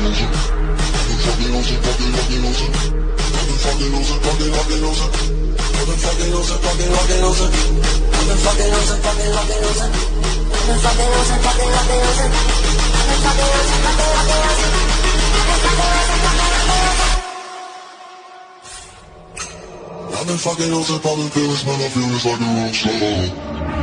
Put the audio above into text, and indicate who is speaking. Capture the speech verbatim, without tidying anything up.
Speaker 1: I've been fucking on some poppin' feelings, man, I feel this like a rock star.